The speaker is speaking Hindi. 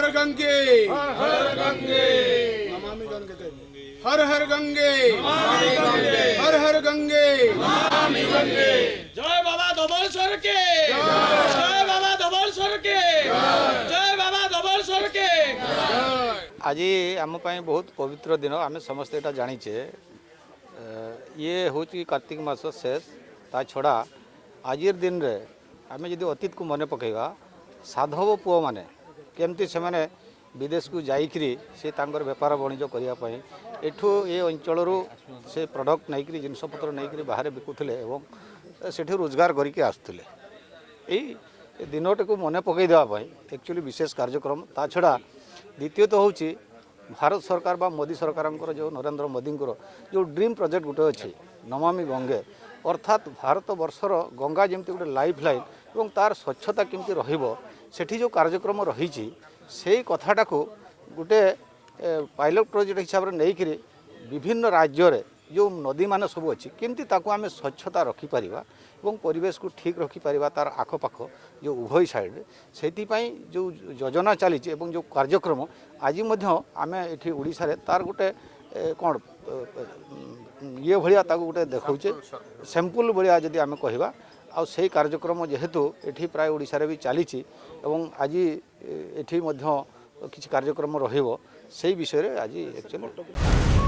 हर गंगे, हर गंगे, नमामि गंगे, हर हर गंगे, नमामि गंगे, हर हर गंगे, नमामि गंगे। जय बाबा धवलेश्वर के, जय बाबा धवलेश्वर के, जय बाबा धवलेश्वर के। आज आम बहुत पवित्र दिन आम समस्ते यहाँ जानीचे ये हूँ कार्तिक मास शेष ता छड़ा आज दिन रे आम जब अतीत को मन पकेगा साधव पुओ मैंने केमती से मैंने विदेश को जाइकरी से तांकर बेपार वाणिज्य करने एठू ये अंचल से प्रोडक्ट नहीं जिनपतर नहीं बाहर बिकुले और से रोजगार करके आसुले यही दिनटी को मन पकई देवाई एक्चुअली विशेष कार्यक्रम ता छड़ा द्वितीय तो हूँ भारत सरकार बा मोदी सरकार जो नरेंद्र मोदी जो ड्रीम प्रोजेक्ट गोटे अच्छी नमामि गंगे अर्थात भारत वर्षर गंगा जमी गोटे लाइफ लाइन और तार स्वच्छता केमती रही जो कार्यक्रम रही से कथाटा को गोटे पायलट प्रोजेक्ट हिसाब से नहीं विभिन्न राज्य रे जो नदी मान सब अच्छी केमती ताकू आम स्वच्छता रखिपर और परिवेश को ठीक रखिपर तार आखपाख जो उभय साइड से जो योजना चली जो कार्यक्रम आज आम ये ओडिशा रे तार गोटे कौन ये भाया गोटे देखा सैंपल भाया जदि आम कहवा आ से कार्यक्रम जेहेतु ये प्राय ओडिशा रे भी चली आज ये किसी कार्यक्रम रही से विषय आज एक्चुअली